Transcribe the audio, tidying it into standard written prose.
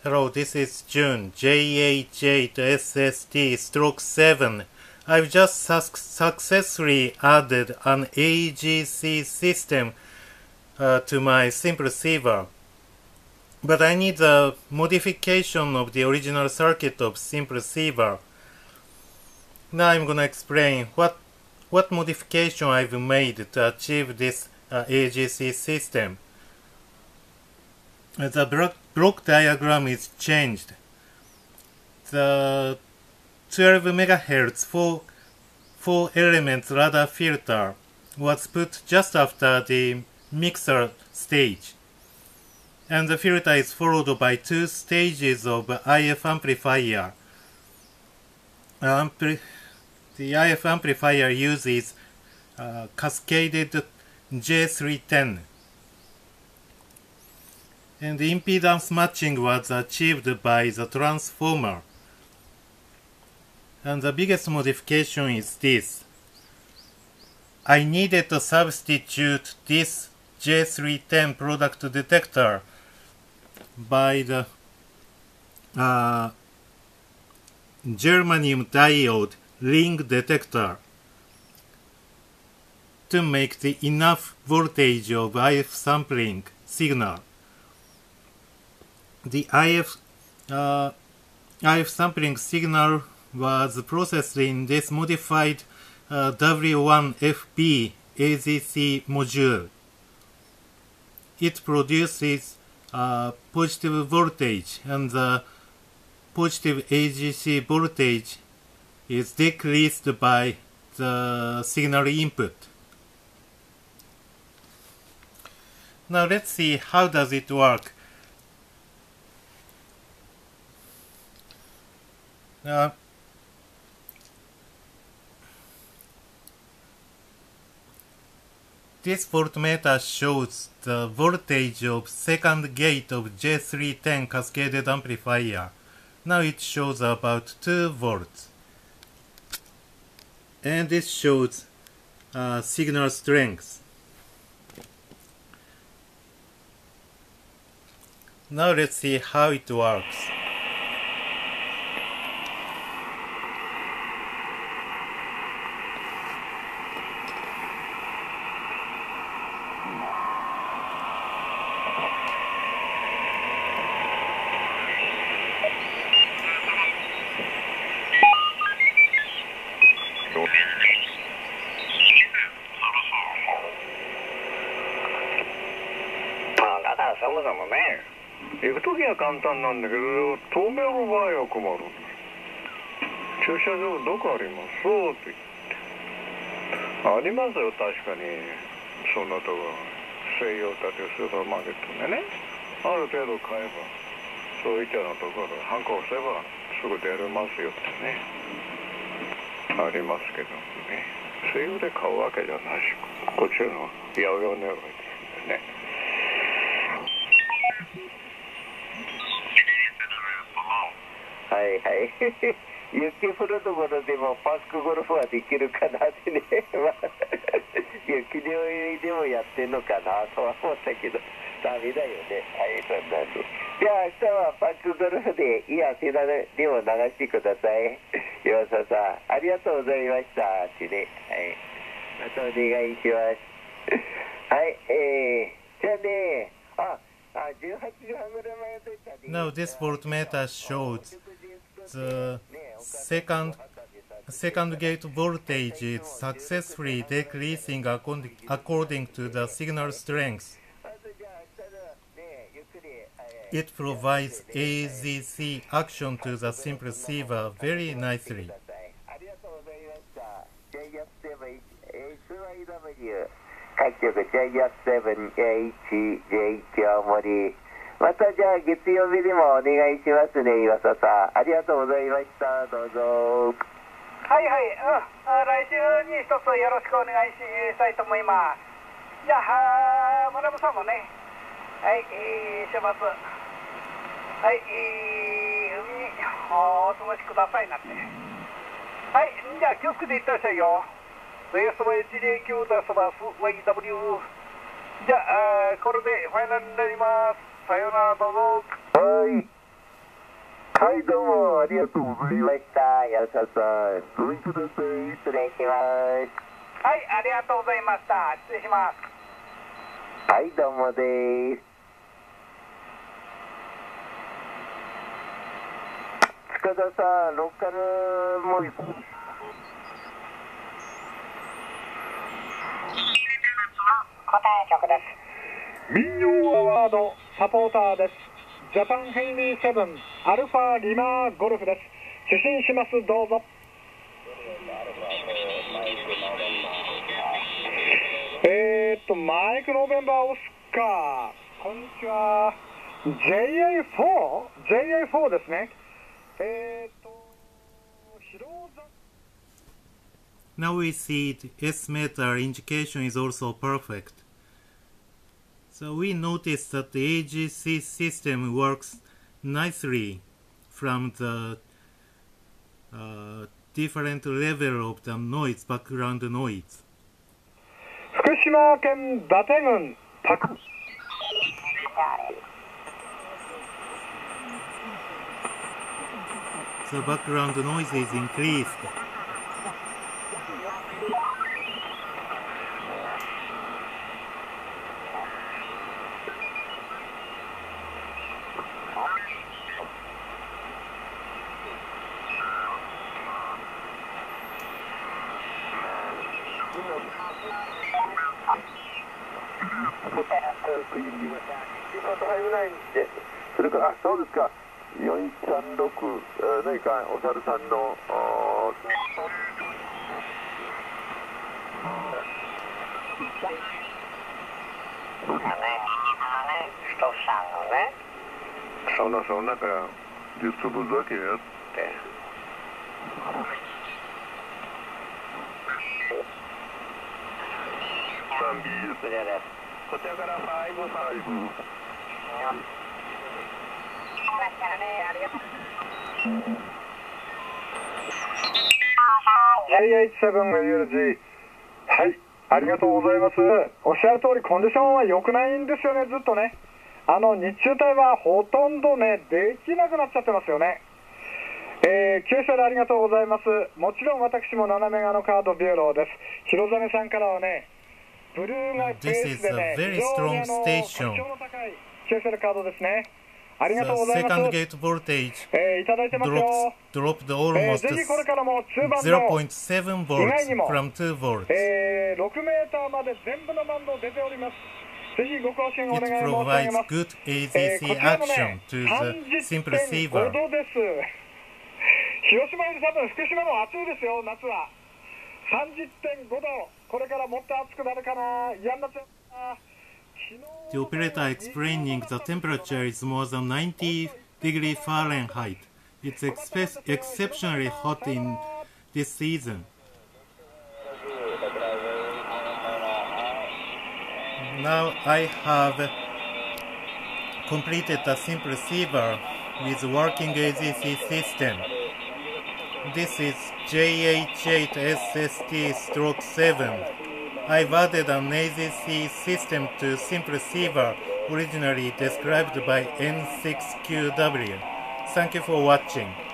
Hello, this is June, JH8SST-7. I've just successfully added an AGC system to my SimPreceiver. But I need a modification of the original circuit of SimPreceiver. Now I'm gonna explain what modification I've made to achieve this AGC system. The block diagram is changed. The 12 MHz 4 elements ladder filter was put just after the mixer stage, and the filter is followed by 2 stages of IF amplifier. The IF amplifier uses cascaded J310, and the impedance matching was achieved by the transformer. And the biggest modification is this. I needed to substitute this J310 product detector by the germanium diode ring detector to make the enough voltage of IF sampling signal. The IF sampling signal was processed in this modified W1FB AZC module. It produces positive voltage, and the positive AGC voltage is decreased by the signal input. Now let's see how does it work. This voltmeter shows the voltage of second gate of J310 cascaded amplifier. Now it shows about 2 volts. And this shows signal strength. Now let's see how it works. 行くときは簡単なんだけど、東名の場合は困る。駐車場どこありますって言って。ありますよ、確かに。そんなとこ、西洋建てスーパーマーケットでね。ある程度買えば、そういったようなところでハンコを押せばすぐ出れますよってね。ありますけどね。西洋で買うわけじゃないし、こっちの八百屋狙いですね。はいはい。雪降るところでもパスクゴルフはできるかなってね。雪の上でもやってんのかなとは思ったけど、ダメだよね。はい、そんなに。じゃあ明日はパスクゴルフでいい汗だねでも流してください。岩佐さん、ありがとうございましたってね。はい。またお願いします。はい、じゃあね、 Now this voltmeter shows the second gate voltage is successfully decreasing according to the signal strength. It provides AZC action to the SimPreceiver very nicely. 各局 J7H、J 京森。またじゃあ月曜日にもお願いしますね、岩佐さん。ありがとうございました。どうぞ。はいはい、来週に一つよろしくお願いしたいと思います。じゃあ、村山さんもね、はい、週末、はい、海にお過ごしくださいなんて。はい、じゃあ気をつけていってらっしゃいよ。SY109 ダスバス YW。じゃあ、これでファイナルになります。さようなら、どうぞ。はい。 はい、どうもありがとうございました。安田さん、ごめんください。失礼します。はい、ありがとうございました。失礼します。はい、どうもです。塚田さん、ローカルモイス。答え曲です。民謡アワードサポーターです。ジャパンヘンリーセブンアルファリマーゴルフです。受信します。どうぞ。マイクノベンバーオスカー、こんにちは。 JA4 ですね。 Now we see the S-meter indication is also perfect. So we notice that the AGC system works nicely from the different level of the noise, background noise. 福島県伊達郡高 The background noise is increased. .59 で、それから、そうですか、436、何かお猿さんの、ストさんのね、その中、10粒だけやって。こちらから5-5。JH7ULG、はい、ありがとうございます。おっしゃる通り、コンディションは良くないんですよね、ずっとね。日中帯はほとんどね、できなくなっちゃってますよね。9社でありがとうございます。もちろん私も斜め側のカードビューローです。広実さんからはね、ブルーがベースでね、非常に特徴の高い9社でカードですね。ありがとうございます。 Second gate voltage いただいてますよ。 dropped almost ぜひこれからも中盤の 0.7 volts from 2 volts. 6メーターまで全部のバンド出ております。ぜひご更新お願い申し上げます。 It provides good AZC action to the simple receiver. 30.5度です。広島より多分福島も暑いですよ、夏は。30.5 度。これからもっと暑くなるかな。嫌になっちゃうな。 The operator explaining the temperature is more than 90 degrees Fahrenheit. It's exceptionally hot in this season. Now I have completed a simple receiver with working AZC system. This is JH8SST-7. I've added an AZC system to simple receiver originally described by N6QW. Thank you for watching.